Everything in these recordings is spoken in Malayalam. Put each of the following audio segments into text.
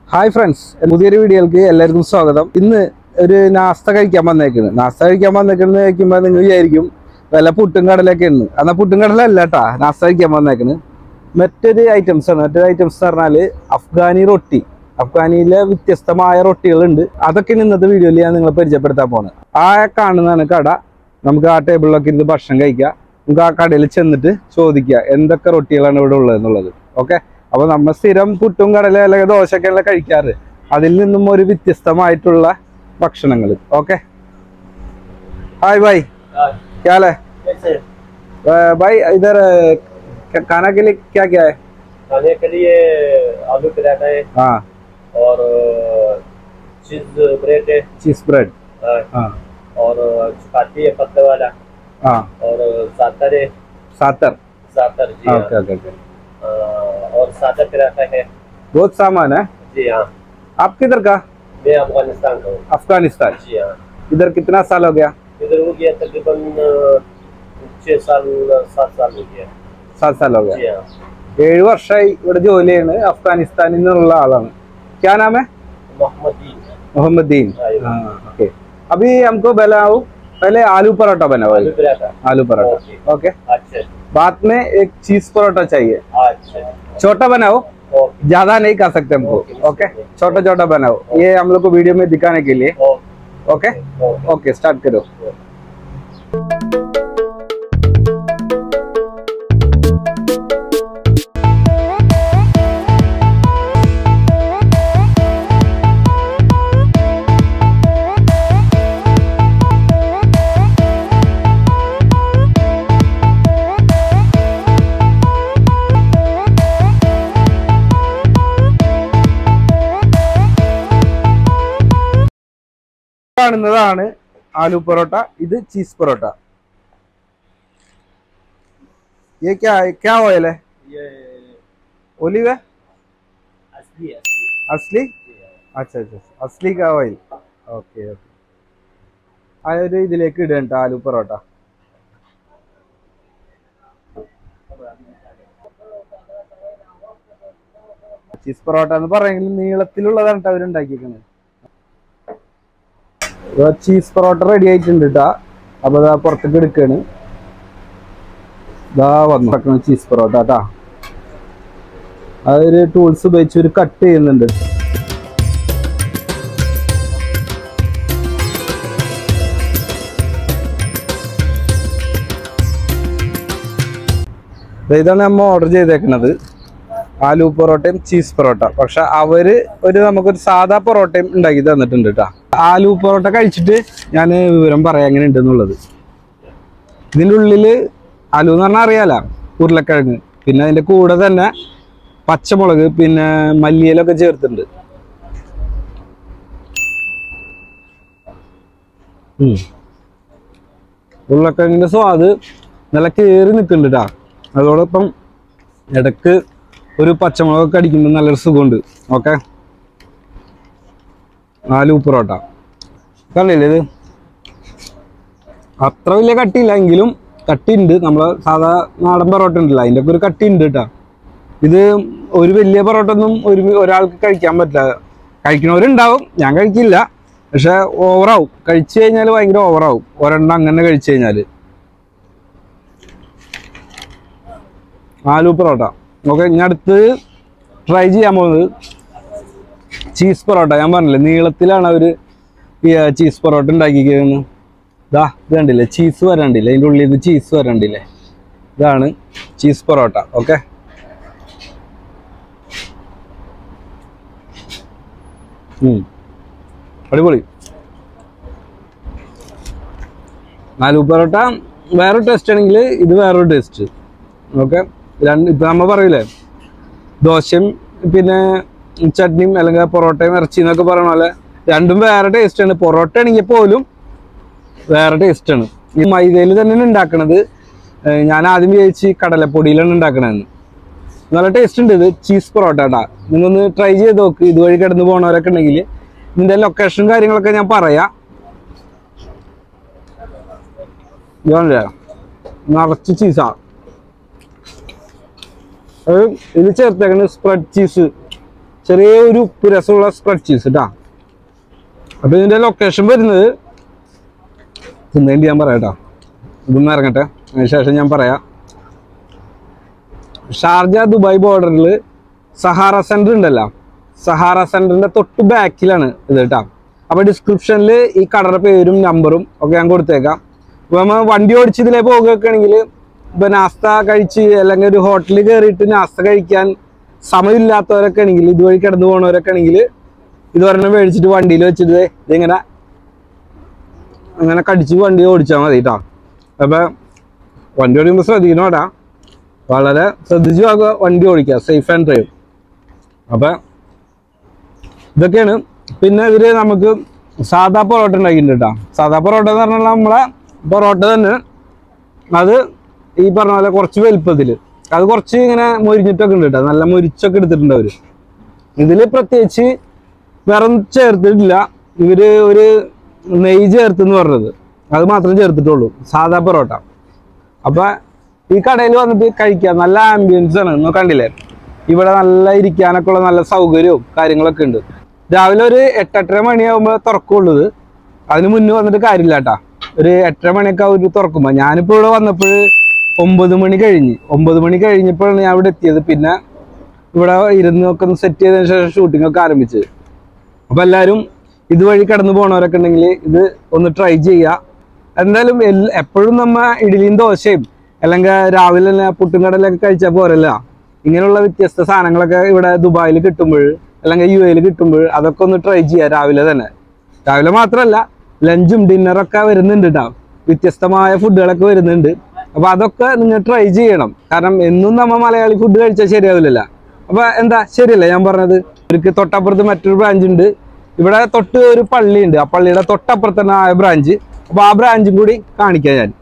Hi friends, പുതിയൊരു വീഡിയോയിലേക്ക് എല്ലാവർക്കും സ്വാഗതം. ഇന്ന് ഒരു നാസ്ത കഴിക്കാൻ വന്നേക്കുന്നത്. നാസ്ത കഴിക്കാൻ വന്നേക്കുന്നത് കഴിക്കുമ്പോൾ നിങ്ങൾ വിചാരിക്കും വല്ല പുട്ടും കടലൊക്കെ ഉണ്ട്. എന്നാൽ പുട്ടും കടല അല്ല കേട്ടാ നാസ്ത കഴിക്കാൻ വന്നേക്കുന്നത്. മറ്റൊരു ഐറ്റംസ് ആണ്. മറ്റൊരു ഐറ്റംസ് എന്ന് പറഞ്ഞാൽ അഫ്ഗാനി റൊട്ടി. അഫ്ഗാനിയിലെ വ്യത്യസ്തമായ റൊട്ടികളുണ്ട്. അതൊക്കെയാണ് ഇന്നത്തെ വീഡിയോയിൽ ഞാൻ നിങ്ങളെ പരിചയപ്പെടുത്താൻ പോകുന്നത്. ആ കാണുന്നതാണ് കട. നമുക്ക് ആ ടേബിളിലൊക്കെ ഇരുന്ന് ഭക്ഷണം കഴിക്കാം. നമുക്ക് ആ കടയിൽ ചെന്നിട്ട് ചോദിക്കുക എന്തൊക്കെ റൊട്ടികളാണ് ഇവിടെ ഉള്ളത് എന്നുള്ളത്. ഓക്കെ, അപ്പോൾ നമ്മൾ സ്ഥിരം പുട്ടും കടല അല്ലെങ്കിൽ ദോശയൊക്കെയല്ല കഴിക്കാറ്. അതിൽ നിന്നും ഒരു വ്യത്യസ്തമായിട്ടുള്ള ഭക്ഷണങ്ങൾ. ഓക്കെ, ഹായ് ഭായ്, क्या हाल है भाई? इधर खाना के लिए क्या क्या है? खाने के लिए आलू पराठा है। हाँ, और चीज ब्रेड है। चीज ब्रेड। हाँ, और चपाती है पत्ते वाला। हाँ, और सातर है। सातर। सातर जी। Okay okay okay. और सातर पराठा है। बहुत सामान है जी हाँ। आप किधर का? मैं अफगानिस्तान का हूँ। अफगानिस्तान। जी हाँ। इधर कितना साल हो गया? इधर हो गया तकरीबन 6 साल 7 साल हो गया। 7 साल हो गया। जी हाँ। 7 വർഷമായി ഇവിടെ ജോലി ചെയ്യുന്നത്. അഫ്ഗാനിസ്ഥാനിൽ നിന്നുള്ള ആളാണ്. क्या नाम है? मोहम्मद दीन। ओके, अभी हमको बनाओ पहले आलू पराठा बनाओ। आलू पराठा। आलू पराठा। ओके, अच्छा। बाद में एक चीज पराठा चाहिए। अच्छा। छोटा बनाओ, ज्यादा नहीं खा सकते हमको। ओके, छोटा छोटा बनाओ। ये हम लोग को वीडियो में दिखाने के लिए। ओके ओके, स्टार्ट करो। കാണുന്നതാണ് आलू परोठा, ഇത് ചീസ് പൊറോട്ട. ये क्या है? क्या ऑयल है? ये ओलिव है? असली है। असली? अच्छा अच्छा, असली का ऑयल. ओके ओके, ആ ഒരു ഇതിലേക്ക് ഇടണ്ട ആലു പൊറോട്ട. ചീസ് പൊറോട്ട എന്ന് പറയുന്നത് നീളത്തിലുള്ളതാണ് കേട്ടോ അവരുണ്ടാക്കിയിരിക്കുന്നത്. ചീസ് പൊറോട്ട റെഡി ആയിട്ടുണ്ട് കേട്ടാ. അപ്പൊ ഇതാ പുറത്തേക്ക് എടുക്കാണ്. ഇതാ വന്നു ചീസ് പൊറോട്ട കേട്ടാ. അതൊരു ടൂൾസ് ഉപയോഗിച്ച് ഒരു കട്ട് ചെയ്യുന്നുണ്ട്. ഇതാണ് നമ്മൾ ഓർഡർ ചെയ്തേക്കുന്നത്, ആലു പൊറോട്ടയും ചീസ് പൊറോട്ട. പക്ഷെ അവര് നമുക്കൊരു സാധാ പൊറോട്ടയും ഉണ്ടാക്കി തന്നിട്ടുണ്ട് കേട്ടോ. ആലു പൊറോട്ട കഴിച്ചിട്ട് ഞാൻ വിവരം പറയാം എങ്ങനെ ഉണ്ടെന്നുള്ളത്. ഇതിൻ്റെ ഉള്ളില് ആലു എന്ന് പറഞ്ഞാൽ അറിയാലോ, ഉരുളക്കിഴങ്ങ്, പിന്നെ അതിന്റെ കൂടെ തന്നെ പച്ചമുളക്, പിന്നെ മല്ലിയിലൊക്കെ ചേർത്തിട്ടുണ്ട്. ഉരുളക്കിഴങ്ങിന്റെ സ്വാദ് നല്ല കയറി നിൽക്കുന്നുണ്ട് കേട്ടോ. അതോടൊപ്പം ഇടക്ക് ഒരു പച്ചമുളകൊക്കെ അടിക്കുമ്പോൾ നല്ലൊരു സുഖമുണ്ട്. ഓക്കെ, ആലു പൊറോട്ട കണ്ടില്ലേ? ഇത് അത്ര വലിയ കട്ടിയില്ല, എങ്കിലും കട്ടിയുണ്ട്. നമ്മളെ സാധാ നാടൻ പൊറോട്ട ഉണ്ടല്ലോ, അതിൻ്റെ ഒക്കെ ഒരു കട്ടിയുണ്ട് കേട്ടോ. ഇത് ഒരു വലിയ പൊറോട്ട ഒന്നും ഒരാൾക്ക് കഴിക്കാൻ പറ്റില്ല. കഴിക്കണവരുണ്ടാവും, ഞാൻ കഴിക്കില്ല. പക്ഷെ ഓവറാവും, കഴിച്ചു കഴിഞ്ഞാൽ ഭയങ്കര ഓവറാവും ഒരെണ്ണം അങ്ങനെ കഴിച്ചു കഴിഞ്ഞാൽ. ആലു പൊറോട്ട. ഓക്കെ, ഞാൻ അടുത്ത് ട്രൈ ചെയ്യാൻ പോകുന്നത് ചീസ് പൊറോട്ട. ഞാൻ പറഞ്ഞില്ലേ നീളത്തിലാണ് അവർ ഈ ചീസ് പൊറോട്ട ഉണ്ടാക്കിയിരിക്കുന്നത്. ഇതാ ഇത് കണ്ടില്ലേ, ചീസ് വരണ്ടില്ലേ, അതിൻ്റെ ഉള്ളിൽ നിന്ന് ചീസ് വരണ്ടില്ലേ, ഇതാണ് ചീസ് പൊറോട്ട. ഓക്കെ, അടിപൊളി. ആലു പൊറോട്ട വേറൊരു ടേസ്റ്റ് ആണെങ്കിൽ ഇത് വേറൊരു ടേസ്റ്റ്. ഓക്കെ, ഇപ്പം നമ്മൾ പറയില്ലേ ദോശയും പിന്നെ ചട്നിയും അല്ലെങ്കിൽ പൊറോട്ടയും ഇറച്ചി എന്നൊക്കെ പറയണ പോലെ രണ്ടും വേറെ ടേസ്റ്റാണ്. പൊറോട്ട ആണെങ്കിൽ പോലും വേറെ ടേസ്റ്റാണ്. ഈ മൈദയിൽ തന്നെയാണ് ഉണ്ടാക്കണത്. ഞാൻ ആദ്യം വിചാരിച്ച് കടലപ്പൊടിയിലാണ് ഉണ്ടാക്കണതെന്ന്. നല്ല ടേസ്റ്റ് ഉണ്ട്. ഇത് ചീസ് പൊറോട്ട കേട്ടാ. നിങ്ങളൊന്ന് ട്രൈ ചെയ്ത് നോക്ക്. ഇതുവഴി കിടന്ന് പോകണവരൊക്കെ ഉണ്ടെങ്കിൽ ഇതിൻ്റെ ലൊക്കേഷനും കാര്യങ്ങളൊക്കെ ഞാൻ പറയാം. നിറച്ച് ചീസാണ്. ഇത് ചേർത്തേക്കണ സ്പ്രെഡ് ചീസ്. ചെറിയൊരു ഉപ്പ് രസമുള്ള സ്പ്രെഡ് ചീസ് കേട്ടാ. അപ്പൊ ഇതിന്റെ ലൊക്കേഷൻ വരുന്നത് തിന്നേണ്ടി ഞാൻ പറയാം കേട്ടോ. ഇതൊന്നും ഇറങ്ങട്ടെ, അതിനുശേഷം ഞാൻ പറയാം. ഷാർജ ദുബായ് ബോർഡറിൽ സഹാറ സെന്റർ ഉണ്ടല്ലോ, സഹാറ സെന്ററിന്റെ തൊട്ട് ബാക്കിലാണ് ഇത് കേട്ടോ. അപ്പൊ ഡിസ്ക്രിപ്ഷനിൽ ഈ കടയുടെ പേരും നമ്പറും ഒക്കെ ഞാൻ കൊടുത്തേക്കാം. ഇപ്പൊ നമ്മൾ വണ്ടി ഓടിച്ച് ഇതിലേ പോകുകയൊക്കെ ആണെങ്കിൽ ഇപ്പൊ നാസ്ത കഴിച്ച് അല്ലെങ്കിൽ ഒരു ഹോട്ടലിൽ കയറിയിട്ട് നാസ്ത കഴിക്കാൻ സമയമില്ലാത്തവരൊക്കെ ആണെങ്കിൽ, ഇതുവഴി കിടന്നു പോകണവരൊക്കെ ആണെങ്കിൽ ഇത് ഒരെണ്ണം മേടിച്ചിട്ട് വണ്ടിയിൽ വെച്ചിട്ട് ഇതിങ്ങനെ അങ്ങനെ കടിച്ച് വണ്ടി ഓടിച്ചാൽ മതി കേട്ടോ. അപ്പൊ വണ്ടി ഓടിക്കുമ്പോൾ ശ്രദ്ധിക്കണം കേട്ടാ, വളരെ ശ്രദ്ധിച്ചു വണ്ടി ഓടിക്കുക, സേഫ് ആൻഡ് ഡ്രൈവ്. അപ്പൊ ഇതൊക്കെയാണ്. പിന്നെ ഇവര് നമുക്ക് സാധാ പൊറോട്ട ഉണ്ടാക്കിയിട്ടുണ്ട് കേട്ടോ. സാധാ പൊറോട്ട എന്ന് പറഞ്ഞാൽ നമ്മളെ പൊറോട്ട തന്നെ, അത് ഈ പറഞ്ഞ പോലെ കുറച്ച് വലുപ്പത്തില്, അത് കുറച്ച് ഇങ്ങനെ മൊരിഞ്ഞിട്ടൊക്കെ ഉണ്ട് കേട്ടോ. നല്ല മൊരിച്ചൊക്കെ എടുത്തിട്ടുണ്ട് അവര്. ഇതില് പ്രത്യേകിച്ച് വേറെ ഒന്നും ചേർത്തിട്ടില്ല. ഇവര് ഒരു നെയ്യ് ചേർത്തെന്ന് പറഞ്ഞത്, അത് മാത്രം ചേർത്തിട്ടുള്ളൂ സാധാ പൊറോട്ട. അപ്പൊ ഈ കടയിൽ വന്നിട്ട് കഴിക്കാം. നല്ല ആംബിയൻസ് ആണ്, നിങ്ങൾ കണ്ടില്ലേ. ഇവിടെ നല്ല ഇരിക്കാനൊക്കെ ഉള്ള നല്ല സൗകര്യവും കാര്യങ്ങളൊക്കെ ഉണ്ട്. രാവിലെ ഒരു 8-8:30 മണിയാകുമ്പോൾ തുറക്കുള്ളത്. അതിന് മുന്നേ വന്നിട്ട് കാര്യമില്ല കേട്ടാ. ഒരു 8:30 മണിയൊക്കെ അവർ തുറക്കുമ്പോ, ഞാനിപ്പോ ഇവിടെ വന്നപ്പോൾ 9 മണി കഴിഞ്ഞ്. 9 മണി കഴിഞ്ഞപ്പോഴാണ് ഞാൻ ഇവിടെ എത്തിയത്. പിന്നെ ഇവിടെ ഇരുന്നൊക്കെ ഒന്ന് സെറ്റ് ചെയ്തതിനു ശേഷം ഷൂട്ടിംഗ് ഒക്കെ ആരംഭിച്ചത്. അപ്പൊ എല്ലാവരും ഇതുവഴി കടന്നു പോണവരൊക്കെ ഉണ്ടെങ്കിൽ ഇത് ഒന്ന് ട്രൈ ചെയ്യുക. എന്തായാലും എപ്പോഴും നമ്മ ഇഡ്ഡലിയും ദോശയും അല്ലെങ്കിൽ രാവിലെ തന്നെ പുട്ടും കടലൊക്കെ കഴിച്ചാൽ പോരല്ല. ഇങ്ങനെയുള്ള വ്യത്യസ്ത സാധനങ്ങളൊക്കെ ഇവിടെ ദുബായിൽ കിട്ടുമ്പോൾ അല്ലെങ്കിൽ UAE കിട്ടുമ്പോൾ അതൊക്കെ ഒന്ന് ട്രൈ ചെയ്യുക രാവിലെ തന്നെ. രാവിലെ മാത്രമല്ല, ലഞ്ചും ഡിന്നറൊക്കെ വരുന്നുണ്ട് കേട്ടോ. വ്യത്യസ്തമായ ഫുഡുകളൊക്കെ വരുന്നുണ്ട്. അപ്പൊ അതൊക്കെ നിങ്ങൾ ട്രൈ ചെയ്യണം. കാരണം എന്നും നമ്മ മലയാളി ഫുഡ് കഴിച്ചാൽ ശരിയാവില്ലല്ലോ. അപ്പൊ എന്താ ശരിയല്ലേ ഞാൻ പറഞ്ഞത്. ഇവർക്ക് തൊട്ടപ്പുറത്ത് മറ്റൊരു ബ്രാഞ്ച് ഉണ്ട്. ഇവിടെ തൊട്ട് ഒരു പള്ളിയുണ്ട്, ആ പള്ളിയുടെ തൊട്ടപ്പുറത്ത് തന്നെ ആ ബ്രാഞ്ച്. അപ്പൊ ആ ബ്രാഞ്ചും കൂടി കാണിക്കാം ഞാൻ.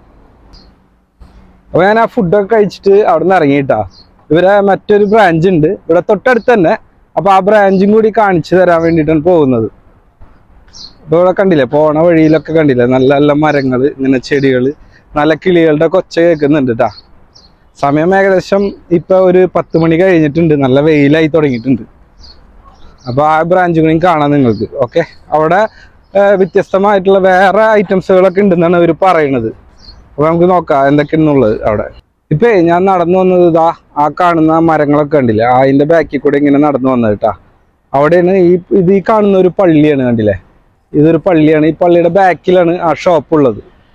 അപ്പൊ ഞാൻ ആ ഫുഡൊക്കെ കഴിച്ചിട്ട് അവിടെ നിന്ന് ഇറങ്ങിയിട്ടാ. ഇവരെ മറ്റൊരു ബ്രാഞ്ച് ഉണ്ട് ഇവിടെ തൊട്ടടുത്ത് തന്നെ. അപ്പൊ ആ ബ്രാഞ്ചും കൂടി കാണിച്ചു തരാൻ വേണ്ടിയിട്ടാണ് പോകുന്നത്. അപ്പൊ ഇവിടെ കണ്ടില്ലേ, പോണ വഴിയിലൊക്കെ കണ്ടില്ലേ നല്ല നല്ല മരങ്ങള്, ഇങ്ങനെ ചെടികള്, നല്ല കിളികളുടെ കൊച്ച കേൾക്കുന്നുണ്ട് കേട്ടാ. സമയം ഏകദേശം ഇപ്പൊ ഒരു 10 മണി കഴിഞ്ഞിട്ടുണ്ട്. നല്ല വെയിലായി തുടങ്ങിയിട്ടുണ്ട്. അപ്പൊ ആ ബ്രാഞ്ചും കൂടി കാണാം നിങ്ങൾക്ക്. ഓക്കെ, അവിടെ വ്യത്യസ്തമായിട്ടുള്ള വേറെ ഐറ്റംസുകളൊക്കെ ഉണ്ടെന്നാണ് അവർ പറയുന്നത്. അപ്പൊ നമുക്ക് നോക്കാം എന്തൊക്കെയാണെന്നുള്ളത് അവിടെ. ഇപ്പൊ ഞാൻ നടന്നു വന്നത് ഇതാ ആ കാണുന്ന മരങ്ങളൊക്കെ കണ്ടില്ലേ, അതിന്റെ ബാക്കിൽ കൂടെ ഇങ്ങനെ നടന്നു വന്നത് കേട്ടാ. അവിടെയാണ് ഈ കാണുന്ന ഒരു പള്ളിയാണ്, കണ്ടില്ലേ. ഇതൊരു പള്ളിയാണ്. ഈ പള്ളിയുടെ ബാക്കിലാണ് ആ ഷോപ്പ് ഉള്ളത്.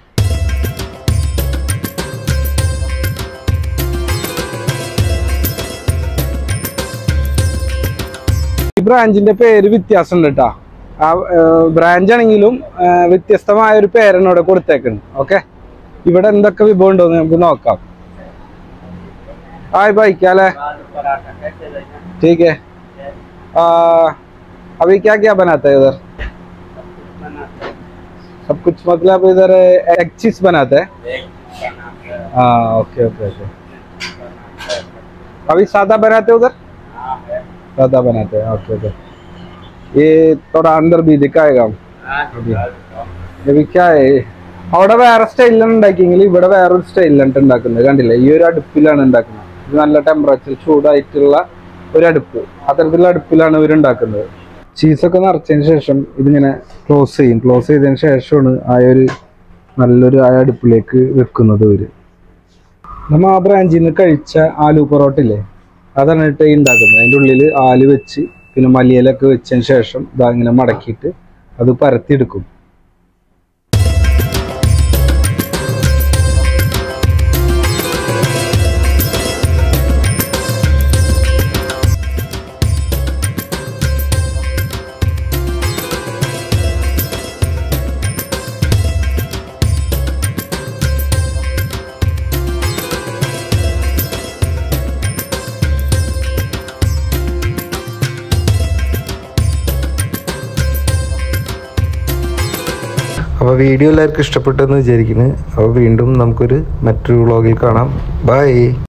ഈ ബ്രാഞ്ചിന്റെ പേര് വ്യത്യാസമുണ്ട് കേട്ടാ. ആ ബ്രാഞ്ച് ആണെങ്കിലും വ്യത്യസ്തമായ ഒരു പേരാണ് ഇവിടെ കൊടുത്തേക്കുന്നത്. ഓക്കെ, ഇവിടെ എന്തൊക്കെ വിഭവം ഉണ്ടോന്ന് നമുക്ക് നോക്കാം. हाय भाई, क्या है? ठीक है। अभी क्या क्या बनाता है उधर? सब कुछ मतलब इधर एक चीज बनाता है। हाँ, ओके ओके ओके। अभी सादा बनाते हैं उधर? सादा बनाते हैं, ओके ओके। ये थोड़ा अंदर भी दिखाएगा अभी। अभी क्या है, അവിടെ വേറെ സ്റ്റൈലിലാണ് ഉണ്ടാക്കിയെങ്കിൽ ഇവിടെ വേറൊരു സ്റ്റൈലിലാണ് ഉണ്ടാക്കുന്നത്. കണ്ടില്ലേ, ഈ ഒരു അടുപ്പിലാണ് ഉണ്ടാക്കുന്നത്. ഇത് നല്ല ടെമ്പറേച്ചർ ചൂടായിട്ടുള്ള ഒരു അടുപ്പ്, അത്തരത്തിലുള്ള അടുപ്പിലാണ് ഇവരുണ്ടാക്കുന്നത്. ചീസൊക്കെ നിറച്ചതിന് ശേഷം ഇതിങ്ങനെ ക്ലോസ് ചെയ്യും. ക്ലോസ് ചെയ്തതിന് ശേഷമാണ് ആ ഒരു നല്ലൊരു ആ അടുപ്പിലേക്ക് വെക്കുന്നത് ഇവര്. നമ്മൾ ആ ബ്രാഞ്ചിൽ നിന്ന് കഴിച്ച ആലു പൊറോട്ട ഇല്ലേ, അതാണ് ഈ ഉണ്ടാക്കുന്നത്. അതിൻ്റെ ഉള്ളിൽ ആല് വെച്ച് പിന്നെ മല്ലിയിലൊക്കെ വെച്ചതിന് ശേഷം ഇതാ ഇങ്ങനെ മടക്കിയിട്ട് അത് പരത്തിയെടുക്കും. അപ്പോൾ വീഡിയോ എല്ലാവർക്കും ഇഷ്ടപ്പെട്ടെന്ന് വിചാരിക്കുന്നു. അപ്പോൾ വീണ്ടും നമുക്കൊരു മറ്റൊരു വ്ളോഗിൽ കാണാം. ബൈ.